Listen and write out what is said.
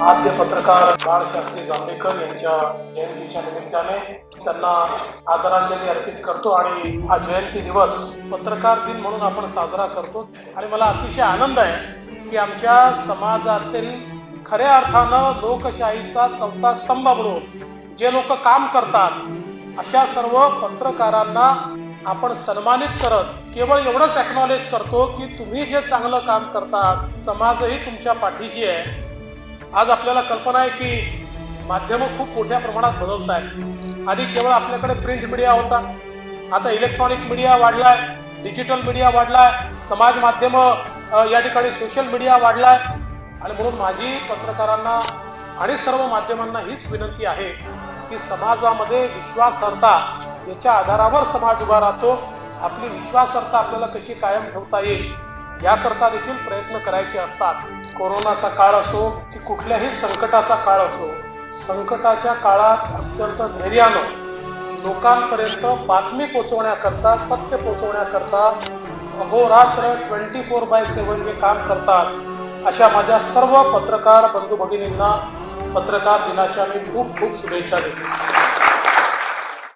आद्य पत्रकार बाळशास्त्री जांभेकर यांच्या जयंतीच्या निमित्ताने त्यांना आदरांजली अर्पित करतो आणि हा जयंती दिवस पत्रकार दिन म्हणून आपण साजरा करतो। आणि मला अतिशय आनंद आहे की आमच्या समाजातील खऱ्या अर्थानं लोकशाहीचा चौथा स्तंभ म्हणून जे लोक काम करतात अशा सर्व पत्रकारांना आपण सन्मानित करत केवळ एवढंच एक्नॉलेज करतो की तुम्ही जे चांगलं काम करतात समाजही तुमच्या पाठीशी आहे। आज आपल्याला कल्पना आहे की माध्यमं खूप मोठ्या प्रमाणात बदलत आहेत। आधी केवळ आपल्याकडे प्रिंट मीडिया होता, आता इलेक्ट्रॉनिक मीडिया वाढलाय, डिजिटल मीडिया वाढलाय, समाज माध्यम या ठिकाणी सोशल मीडिया वाढलाय। आणि म्हणून माझी पत्रकारांना आणि सर्व माध्यमांना हीच विनंती आहे की समाजामध्ये विश्वासार्हता याच्या आधारावर समाज उभा राहतो। आपली विश्वासार्हता आपल्याला कशी कायम ठेवता येईल याकरता देखील प्रयत्न करायचे असतात। कोरोनाचा काळ असो की कुठल्याही संकटाचा काळ असो, संकटाच्या काळात अत्यंत धैर्यानं लोकांपर्यंत बातमी पोहोचवण्याकरता, सत्य पोहोचवण्याकरता अहोरात्र 24/7 जे काम करतात अशा माझ्या सर्व पत्रकार बंधू भगिनींना पत्रकार दिनाच्या मी खूप खूप शुभेच्छा देतो।